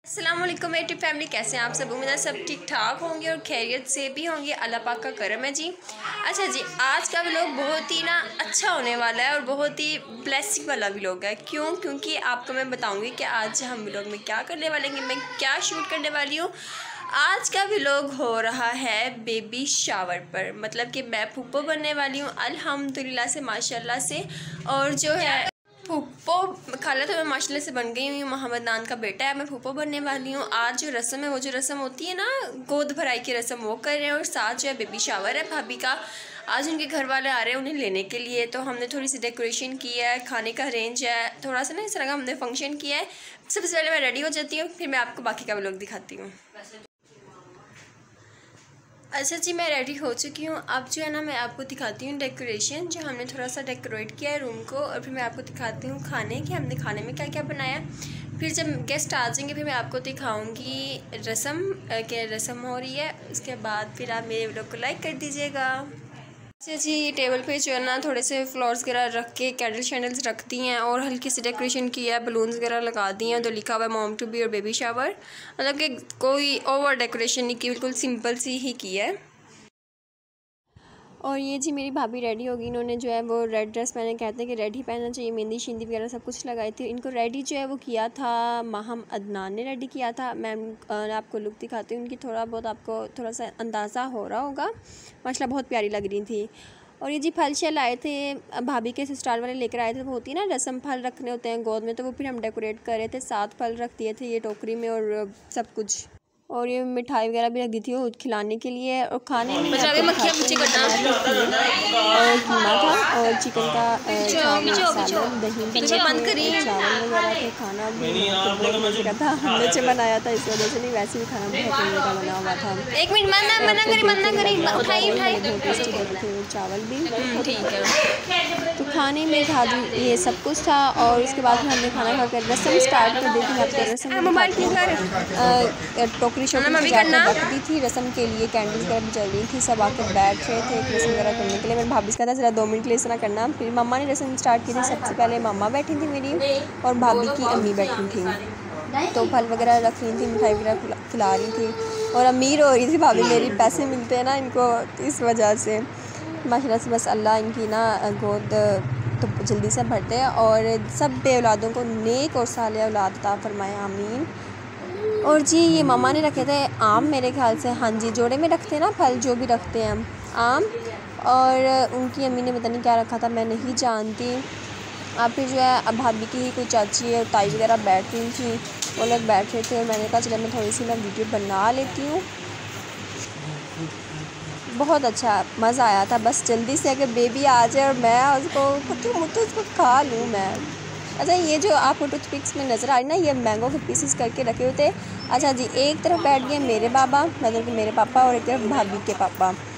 अस्सलाम वालेकुम मेरी फैमिली, कैसे हैं आप सब। उम्मीद है सब ठीक ठाक होंगे और खैरियत से भी होंगे। अल्लाह पाक का करम है जी। अच्छा जी, आज का व्लॉग बहुत ही ना अच्छा होने वाला है और बहुत ही ब्लेसिंग वाला व्लॉग है। क्योंकि आपको मैं बताऊंगी कि आज हम व्लॉग में क्या करने वाले हैं, मैं क्या शूट करने वाली हूँ। आज का व्लॉग हो रहा है बेबी शावर पर, मतलब कि मैं फूफो बनने वाली हूँ अल्हम्दुलिल्लाह से, माशाल्लाह से। और जो है फूफो खाला तो मैं माशाल्लाह से बन गई हूँ, मोहम्मद नान का बेटा है, मैं फूफो बनने वाली हूँ। आज जो रस्म है, वो जो रस्म होती है ना गोद भराई की रस्म, वो कर रहे हैं। और साथ जो है बेबी शावर है भाभी का। आज उनके घर वाले आ रहे हैं उन्हें लेने के लिए, तो हमने थोड़ी सी डेकोरेशन की है, खाने का अरेंज है, थोड़ा सा ना इस तरह का हमने फंक्शन किया है। सबसे पहले मैं रेडी हो जाती हूँ, फिर मैं आपको बाकी का व्लॉग दिखाती हूँ। अच्छा जी, मैं रेडी हो चुकी हूँ। अब जो है ना मैं आपको दिखाती हूँ डेकोरेशन, जो हमने थोड़ा सा डेकोरेट किया है रूम को। और फिर मैं आपको दिखाती हूँ खाने कि हमने खाने में क्या क्या बनाया। फिर जब गेस्ट आ जाएंगे फिर मैं आपको दिखाऊंगी रस्म हो रही है। उसके बाद फिर आप मेरे व्लॉग को लाइक कर दीजिएगा। अच्छा जी, टेबल पे जो है ना थोड़े से फ्लावर्स वगैरह रख के कैंडल शैंडल्स रख दी हैं और हल्की सी डेकोरेशन की है, बलून्स वगैरह लगा दिए हैं। तो लिखा हुआ है मॉम टू बी और बेबी शावर, मतलब कि कोई ओवर डेकोरेशन नहीं की, बिल्कुल सिंपल सी ही की है। और ये जी मेरी भाभी रेडी होगी। इन्होंने जो है वो रेड ड्रेस पहने, कहते हैं कि रेड ही पहनना चाहिए, मेहंदी शिंदी वगैरह सब कुछ लगाई थी। इनको रेडी जो है वो किया था माहम अदनान ने रेडी किया था। मैं आपको लुक दिखाती हूँ उनकी, थोड़ा बहुत आपको थोड़ा सा अंदाज़ा हो रहा होगा। माशाल्लाह बहुत प्यारी लग रही थी। और ये जी फल शल आए थे, भाभी के ससुराल वाले लेकर आए थे। वो होती है ना रस्म, फल रखने होते हैं गोद में, तो वो फिर हम डेकोरेट कर रहे थे। 7 फल रख दिए थे ये टोकरी में और सब कुछ। और ये मिठाई वगैरह भी रख दी थी वो खिलाने के लिए। और खाने में और कीमा था और चिकन का सालन, दही, चावल वगैरह थे। खाना भी बहुत मज़े का था, हमने से बनाया था इस वजह से, नहीं वैसे भी खाना बहुत मज़े का बना हुआ था। एक मिनट चावल भी ठीक है। तो खाने में था जी ये सब कुछ था। और उसके बाद हमने खाना खाकर रस्म स्टार्ट कर दी थी। आपको रस्म रख दी थी रस्म के लिए, कैंडल्स वगैरह भी जल रही थी, सब आकर बैठ रहे थे रस्म वगैरह करने के लिए। मेरे भाभी से कहा था ज़रा 2 मिनट के लिए इस तरह करना। फिर मम्मा ने रस्म स्टार्ट की थी। सबसे पहले मम्मा बैठी थी मेरी और भाभी की अम्मी बैठी थी, तो फल वगैरह रख रही थी, मिठाई वगैरह खिला रही थी। और अमीर हो रही थी भाभी मेरी, पैसे मिलते हैं ना इनको, इस वजह से माशाल्लाह से बस अल्लाह इनकी ना गोद तो जल्दी से भरते हैं और सब बे औलादों को नेक और साले औलाद अता फरमाए, आमीन। और जी ये मामा ने रखे थे आम, मेरे ख्याल से, हाँ जी, जोड़े में रखते हैं ना फल, जो भी रखते हैं आम। और उनकी अम्मी ने पता नहीं क्या रखा था, मैं नहीं जानती। अब फिर जो है अब भाभी की कोई चाची और ताई वगैरह बैठ रही थी, वो लोग बैठ रहे थे और मैंने कहा चलो मैं थोड़ी सी ना वीडियो बना लेती हूँ। बहुत अच्छा मज़ा आया था। बस जल्दी से अगर बेबी आ जाए और मैं उसको खा लूँ मैं। अच्छा, ये जो आपको टूथपिक्स में नज़र आ रही ना, ये मैंगो के पीसेस करके रखे हुए थे। अच्छा जी, एक तरफ बैठ गए मेरे बाबा, मतलब कि मेरे पापा, और एक तरफ भाभी के पापा।